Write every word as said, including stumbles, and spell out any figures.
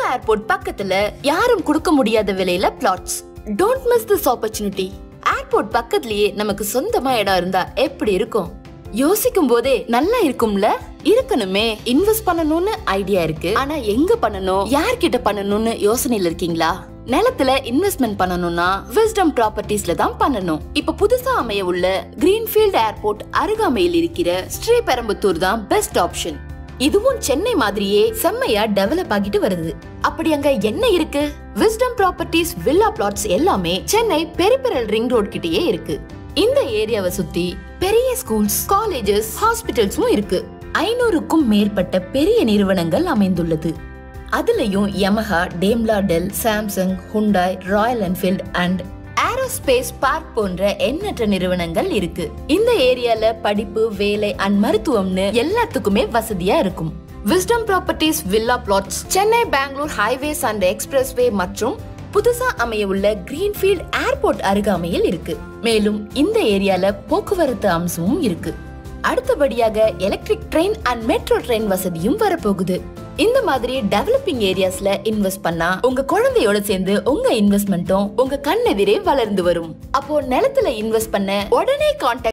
Airport பக்கத்துல யாரும் கொடுக்க முடியாத விலையில flats. Don't miss this opportunity. Airport பக்கத்துலயே நமக்கு சொந்தமா இடம் இருந்தா எப்படி இருக்கும்? யோசிக்கும் போதே நல்லா இருக்கும்ல? இருக்கணுமே. இன்வெஸ்ட் பண்ணணும்னு ஐடியா இருக்கு, ஆனா எங்க பண்ணணும், யார்கிட்ட பண்ணணும்னு யோசனையில இருக்கீங்களா? நிலத்துல இன்வெஸ்ட்மெண்ட் பண்ணணும்னா விஸ்டம் ப்ராப்பர்ட்டிஸ்ல தான் பண்ணணும். இப்ப புதுசா அமைய உள்ள கிரீன்ஃபீல்ட் ஏர்போர்ட் அருகாமையில் இருக்கிற ஸ்ரீபெரும்புத்தூர் தான் பெஸ்ட் ஆப்ஷன். இதுவும் சென்னை மாதிரியே செம்மையா டெவலப் ஆகிட்டு வருது. அப்படி அங்க என்ன இருக்கு? விஸ்டம் ப்ராப்பர்ட்டிஸ் வில்லா பிளாட்ஸ் எல்லாமே சென்னை பெரிபெரல் ரிங் ரோட் கிட்டயே இருக்கு. இந்த ஏரியாவை சுத்தி பெரிய ஸ்கூல்ஸ், காலேஜஸ், ஹாஸ்பிட்டல்ஸும் இருக்கு. ஐநூறுக்கும் மேற்பட்ட பெரிய நிறுவனங்கள் அமைந்துள்ளது. அதுலயும் Yamaha, Daimler, Dell, Samsung, Hyundai, Royal Enfield and aerospace park போன்ற எண்ணற்ற நிறுவனங்கள் இருக்கு. இந்த ஏரியால படிப்பு, வேலை அண்ட் மருத்துவம்னு எல்லாத்துக்குமே வசதியா இருக்கும். Wisdom Properties villa plots Chennai Bangalore highways and expressway மற்றும் புதுசா அமைய உள்ள கிரீன்ஃபீல்ட் ஏர்போர்ட் அருகாமையில் இருக்கு. மேலும் இந்த ஏரியால போக்குவரத்து அம்சமும் இருக்கு. அடுத்தபடியாக electric train and metro train வசதியும் வரப்போகுது. இந்த மாதிரி டெவலப்பிங் ஏரியாஸ்ல இன்வெஸ்ட் பண்ணா உங்க குழந்தையோட சேர்ந்து உங்க இன்வெஸ்ட்மெண்ட்டும் உங்க கண்ணெதிரே வளர்ந்து வரும். அப்போ நிலத்துல இன்வெஸ்ட் பண்ண உடனே கான்டாக்ட்